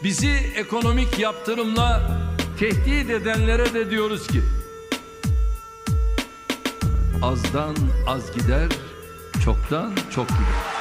Bizi ekonomik yaptırımla tehdit edenlere de diyoruz ki azdan az gider, çoktan çok gider.